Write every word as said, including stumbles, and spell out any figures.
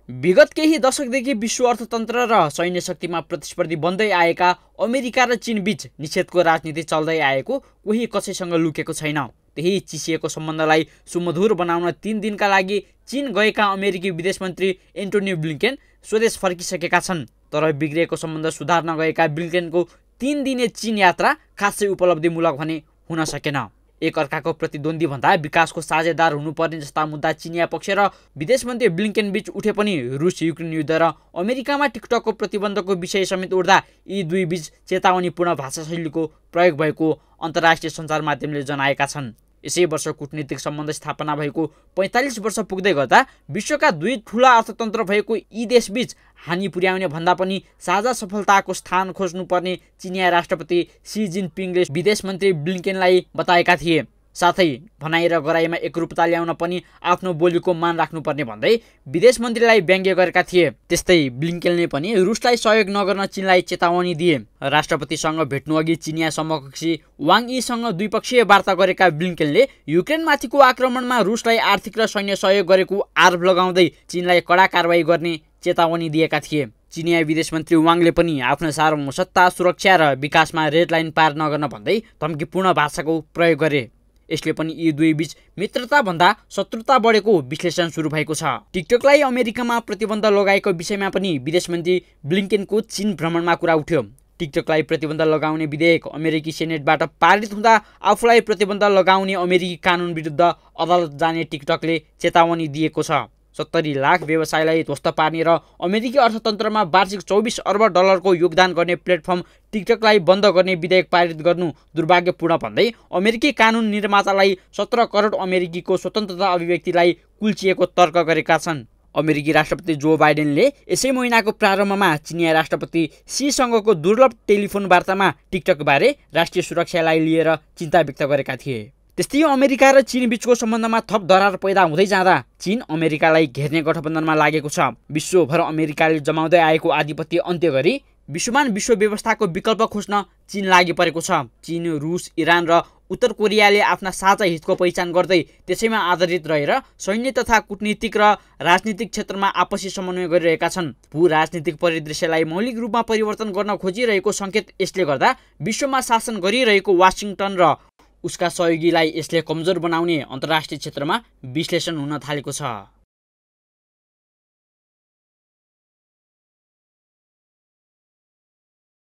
विगत केही दशकदेखि विश्व अर्थतन्त्र र सैन्य शक्तिमा प्रतिस्पर्धी बन्दै आएका अमेरिका र चीन बीच निषेधको राजनीति चल्दै आएको कोही कसैसँग लुकेको छैन। त्यही चिसिएको सम्बन्धलाई सुमधुर बनाउन तीन दिनका लागि चीन गएका अमेरिकी विदेश मन्त्री एन्टोनी ब्लिंकेन स्वदेश फर्किसकेका छन्। तर बिग्रिएको सम्बन्ध सुधार्न गएका ब्लिंकेनको तीन दिने चीन यात्रा खासै उपलब्धिमूलक भने हुन सकेन। एक अर्काको प्रतिद्वन्दी भन्दा विकासको साझेदार हुनुपर्ने जस्ता मुद्दा चिनिया पक्ष र विदेश मन्त्री ब्लिंकेन बीच उठे पनि रुस युक्रेन युद्ध र अमेरिकामा टिकटकको प्रतिबन्धको विषय समेत उठ्दा यी दुई बीच चेतावनीपूर्ण भाषा शैलीको प्रयोग भएको अन्तर्राष्ट्रिय सञ्चार माध्यमले जनाएका छन्। यसै वर्ष कूटनीतिक सम्बन्ध स्थापना भएको पैँतालिस वर्ष पुग्दै गर्दा विश्वका दुई ठूला अर्थतन्त्र भएको यी देशबीच हानि पुर्याउने भन्दा पनि साझा सफलताको स्थान खोज्नुपर्ने चिनिया राष्ट्रपति सी जिनपिङले विदेश मन्त्री ब्लिंकेनलाई बताएका थिए। साथै भनाइ र गराइमा एकरूपता ल्याउन पनि आफ्नो बोलीको मान राख्नुपर्ने भन्दै विदेश मन्त्रीलाई व्यङ्ग्य गरेका थिए। त्यस्तै ब्लिंकेनले पनि रुसलाई सहयोग नगर्न चीनलाई चेतावनी दिए। राष्ट्रपतिसँग भेट्नुअघि चिनिया समकक्षी वाङ यीसँग द्विपक्षीय वार्ता गरेका ब्लिंकेनले युक्रेनमाथिको आक्रमणमा रुसलाई आर्थिक र सैन्य सहयोग गरेको आरोप लगाउँदै चीनलाई कडा कारबाही गर्ने चेतावनी दिएका थिए। चिनिया विदेश मन्त्री वाङले पनि आफ्नो सार्वभौमसत्ता, सुरक्षा र विकासमा रेड लाइन पार नगर्न भन्दै धम्कीपूर्ण भाषाको प्रयोग गरे। यसले पनि यी दुई बीच मित्रता भन्दा शत्रुता बढेको विश्लेषण सुरु भएको छ। टिकटकलाई अमेरिकामा प्रतिबन्ध लगाएको विषयमा पनि विदेश मन्त्री ब्लिंकेनको चीन भ्रमणमा कुरा उठ्यो। टिकटकलाई प्रतिबन्ध लगाउने विधेयक अमेरिकी सेनेटबाट पारित हुँदा आफूलाई प्रतिबन्ध लगाउने अमेरिकी कानुन विरुद्ध अदालत जाने टिकटकले चेतावनी दिएको छ। सत्तरी लाख व्यवसायलाई ध्वस्त पार्ने र अमेरिकी अर्थतन्त्रमा वार्षिक चौबिस अर्ब डलरको योगदान गर्ने प्लेटफर्म टिकटकलाई बन्द गर्ने विधेयक पारित गर्नु दुर्भाग्यपूर्ण भन्दै अमेरिकी कानुन निर्मातालाई सत्र करोड अमेरिकीको स्वतन्त्रता अभिव्यक्तिलाई कुल्चिएको तर्क गरेका छन्। अमेरिकी राष्ट्रपति जो बाइडेनले यसै महिनाको प्रारम्भमा चिनिया राष्ट्रपति सीसँगको दुर्लभ टेलिफोन वार्तामा टिकटकबारे राष्ट्रिय सुरक्षालाई लिएर चिन्ता व्यक्त गरेका थिए। त्यस्तै अमेरिका र चीन बीचको सम्बन्धमा थप दरार पैदा हुँदै जाँदा चीन अमेरिकालाई घेर्ने गठबन्धनमा लागेको छ। विश्वभर अमेरिकाले जमाउँदै आएको आधिपत्य अन्त्य गरी विश्वमान विश्व व्यवस्थाको विकल्प खोज्न चीन लागि परेको छ। चीन, रुस, इरान र उत्तर कोरियाले आफ्ना साझा हितको पहिचान गर्दै त्यसैमा आधारित रहेर सैन्य तथा कूटनीतिक र राजनीतिक क्षेत्रमा आपसी समन्वय गरिरहेका छन्। भू राजनीतिक परिदृश्यलाई मौलिक रूपमा परिवर्तन गर्न खोजिरहेको सङ्केत यसले गर्दा विश्वमा शासन गरिरहेको वासिङटन र उसका सहयोगीलाई यसले कमजोर बनाउने अन्तर्राष्ट्रिय क्षेत्रमा विश्लेषण हुन थालेको छ।